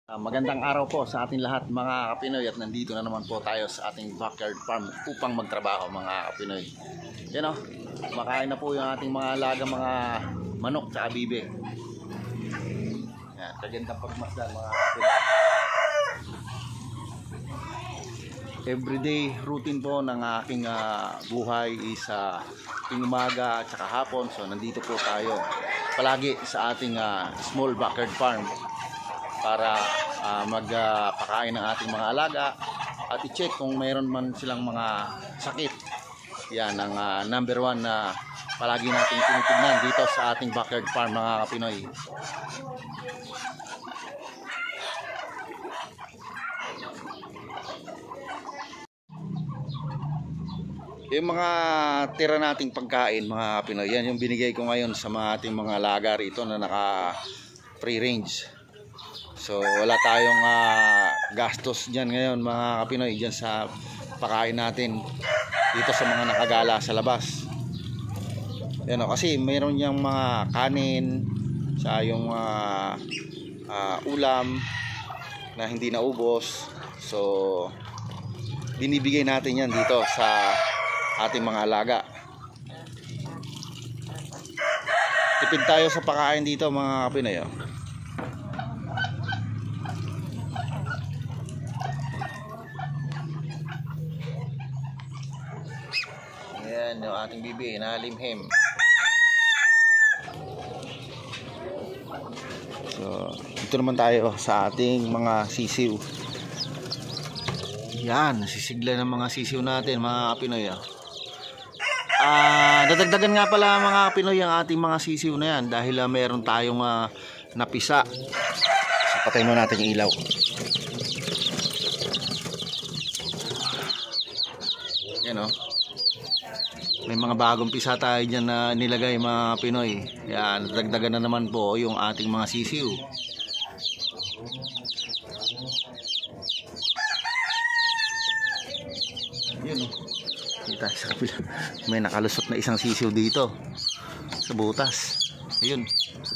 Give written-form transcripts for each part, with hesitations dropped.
Magandang araw po sa ating lahat mga Kapinoy, at nandito na naman po tayo sa ating backyard farm upang magtrabaho mga Kapinoy. Yan o, makain na po yung ating mga alaga, mga manok at bibe. Yan, kagandang pagmasdan mga Kapinoy. Everyday routine po ng aking buhay is tuwing umaga at saka hapon. So nandito po tayo palagi sa ating small backyard farm para magpakain ng ating mga alaga at i-check kung mayroon man silang mga sakit. Yan ang number one na palagi nating tinitignan dito sa ating backyard farm mga Kapinoy. Yung mga tira nating pagkain mga Kapinoy, yan yung binigay ko ngayon sa mga ating mga alaga rito na naka free range. So wala tayong gastos dyan ngayon mga Kapinoy, dyan sa pakain natin dito sa mga nakagala sa labas. Yan o, kasi mayroon niyang mga kanin sa yung ulam na hindi naubos. So binibigay natin yan dito sa ating mga alaga. Tipid tayo sa pakain dito mga Kapinoy. Ayan yung ating bibi, nalimhim. So dito naman tayo sa ating mga sisiw. Yan, sisigla ng mga sisiw natin mga Kapinoy. Dadagdagan nga pala mga Pinoy ang ating mga sisiw na yan dahil meron tayong napisa. So, patayin mo natin yung ilaw. Yan o, may mga bagong pisa tayo dyan na nilagay mga Pinoy. Yan, dadagdagan na naman po yung ating mga sisiw. Yan o, kita sa kapila, may nakalusot na isang sisiw dito sa butas. Ayun,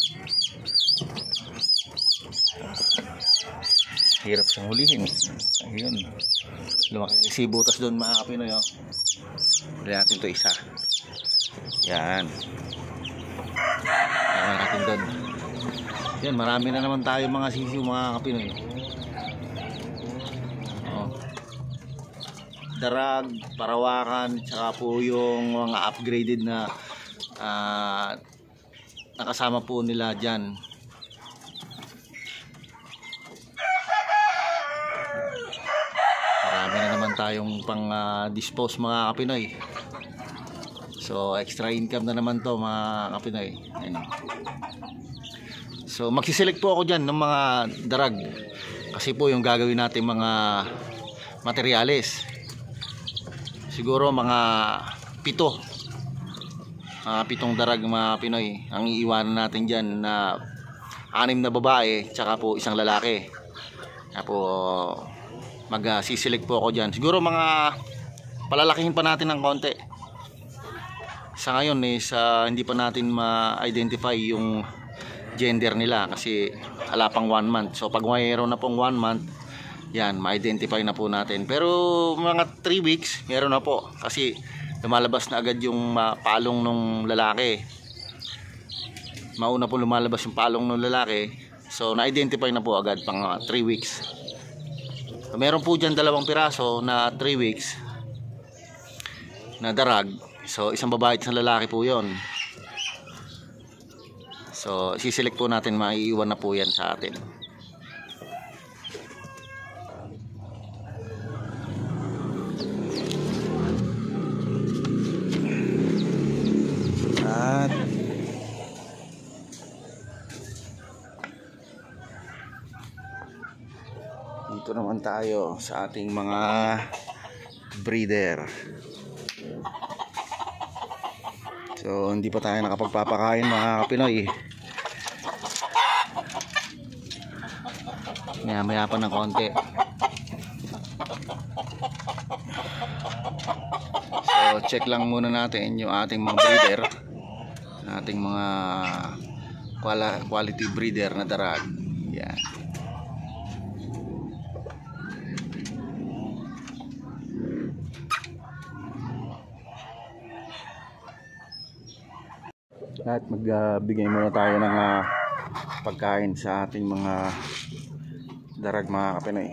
hirap siyang hulihin. Ayun, lumaki si butas doon mga Kapinoy. Huli natin to isa. Yan, huli natin doon. Yan, marami na naman tayo mga sisiw mga Kapinoy. Darag, parawakan, tsaka po yung mga upgraded na nakasama po nila dyan. Marami na naman tayong pang dispose mga Kapinoy. So extra income na naman to mga Kapinoy. Ayun. So magsiselect po ako dyan ng mga darag, kasi po yung gagawin natin mga materyales. Siguro mga 7 darag mga Pinoy ang iiwanan natin dyan, na 6 na babae tsaka po isang lalaki. Kaya po mag-siselect po ako dyan. Siguro mga palalakihin pa natin ng konti. Sa ngayon is hindi pa natin ma-identify yung gender nila kasi ala pang 1 month. So pag mayroon na pong 1 month, yan, ma-identify na po natin. Pero mga 3 weeks meron na po, kasi lumalabas na agad yung palong ng lalaki. Mauna po lumalabas yung palong ng lalaki. So na-identify na po agad pang 3 weeks. So, meron po dyan 2 piraso na 3 weeks na darag. So isang babae at isang lalaki po yon. So siselect po natin, maiiwan na po yan sa atin. At dito naman tayo sa ating mga breeder. So hindi pa tayo nakapagpapakain mga Kapinoy. Maya pa ng konti. So check lang muna natin yung ating mga breeder, ating mga quality breeder na darag. Yan. At magbigay muna tayo ng pagkain sa ating mga darag mga kapinoy.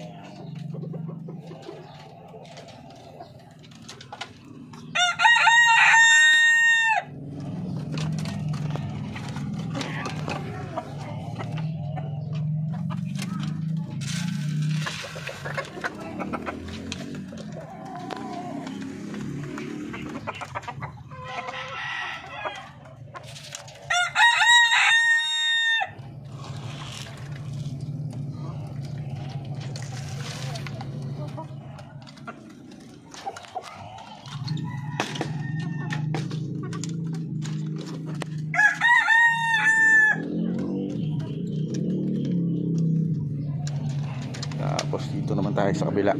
Tapos dito naman tayo sa kabila.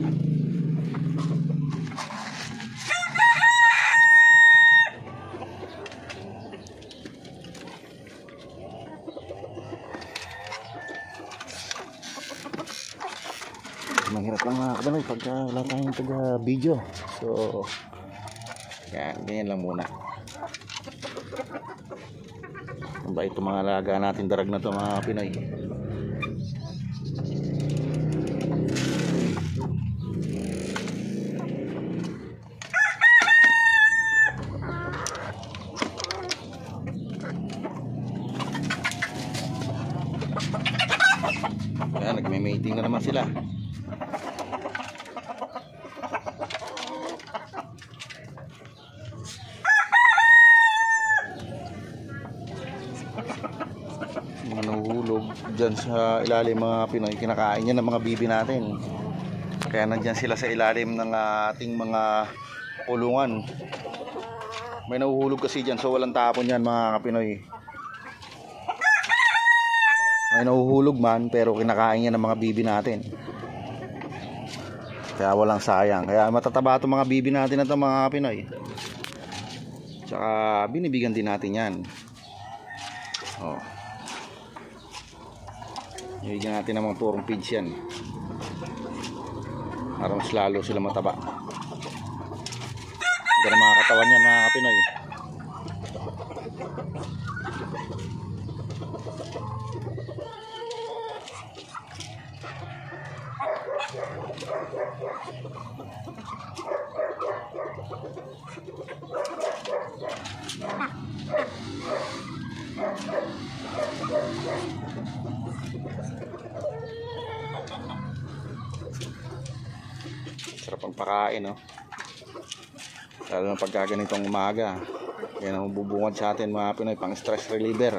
Mahirap lang mga kapanoy pagka wala tayong taga-video. So yan, ganyan lang muna. Ang bait itong mga alaga natin darag na ito mga Pinoy. Ayan, nagme-mating na naman sila. Mga nahuhulog dyan sa ilalim mga Pinoy, kinakain yan ng mga bibi natin. Kaya nandyan sila sa ilalim ng ating mga kulungan. May nahuhulog kasi dyan, so walang tapon yan mga Pinoy. May nahuhulog man, pero kinakain yan ng mga bibi natin. Kaya walang sayang. Kaya matataba itong mga bibi natin na ito mga Pinoy. Tsaka binibigyan din natin yan. Oh. Ibigyan natin ng mga purong feeds yan. Para mas lalo sila mataba. Hindi na mga katawan yan mga Pinoy. Sarap ang pakain, no? Lalo na pagka ganitong umaga. Yan ang bubungad sa atin mga Pinoy, pang stress reliever.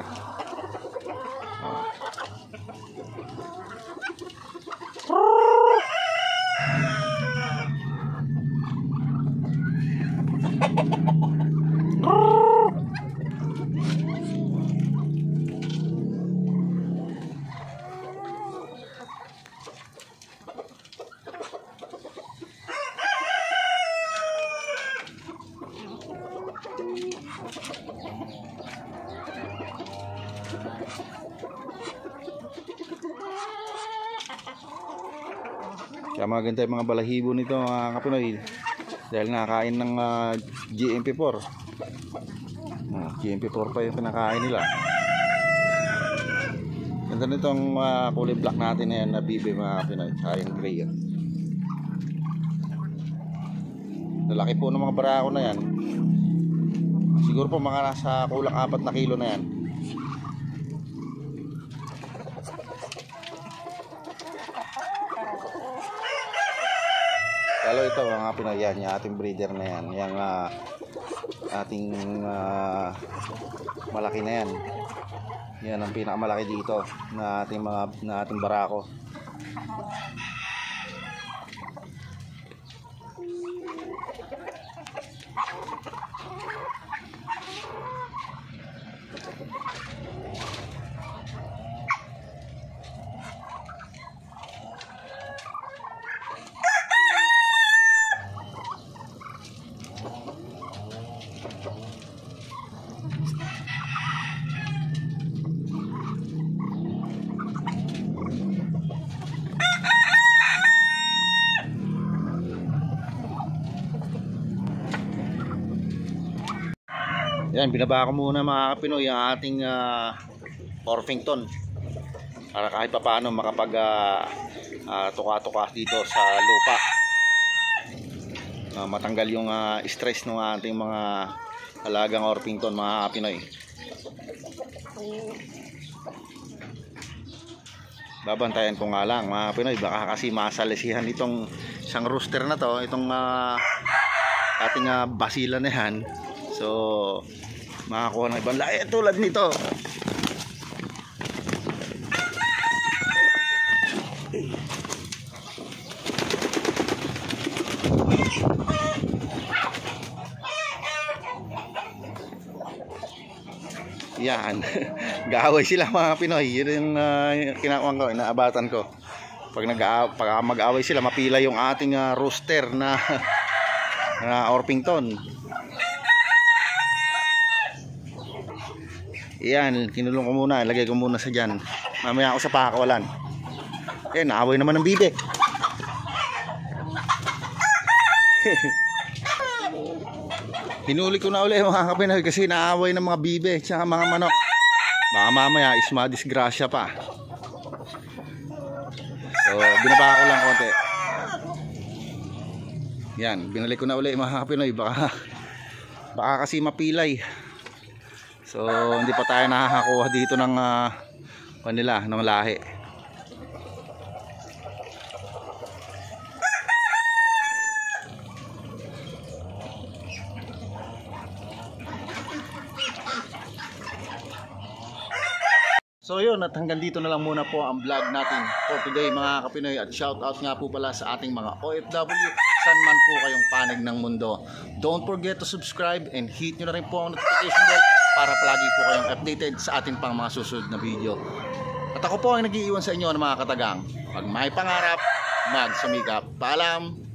Kaya maganda yung mga balahibo nito mga Kapinoy, dahil nakakain ng GMP4. GMP4 pa yung pinakain nila. Ganda nitong kulay black natin na yan na bibi mga Kapinoy, saka yung gray. Lalaki po ng mga barako na yan. Siguro po mga nasa kulang 4 na kilo na yan. Lalo ito mga Pinoy, yan yung ating breeder na yan, yung ating malaki na yan. Yan ang pinakamalaki dito na ating barako. Yan, binaba ko muna mga Pinoy ang ating Orpington para kahit pa paano makapag tuka-tuka dito sa lupa, matanggal yung stress ng ating mga alagang Orpington mga Pinoy. Babantayan ko nga lang mga Pinoy, baka kasi masalisihan itong isang rooster na to, itong ating basila na yan. So makakuha ng ibang lahi tulad nito. Yan. Gaaway sila mga Pinoy. Yun yung kinakuha ko, inaabatan ko. Pag mag-aaway sila, mapila yung ating rooster na Orpington. Yan, kinulong ko muna, ilagay ko muna sa dyan. Mamaya ako sa pakawalan. Eh, naaway naman ng bibe. Hinuli ko na ulit mga Kapinoy kasi naaway ng mga bibe tsaka mga manok. Baka mamaya is madisgrasya pa. So, binaba ko lang konti. Yan, binalik ko na ulit mga Kapinoy. Baka kasi mapilay. So hindi pa tayo nakakakuha dito ng kanila, ng lahi. So yun, at hanggang dito na lang muna po ang vlog natin for today mga Kapinoy. At shout out nga po pala sa ating mga OFW saan man po kayong panig ng mundo. Don't forget to subscribe and hit nyo na rin po ang notification bell para palagi po kayong updated sa ating pang mga susunod na video. At ako po ang nag-iiwan sa inyo ng mga katagang. Pag may pangarap, magsumikap. Paalam!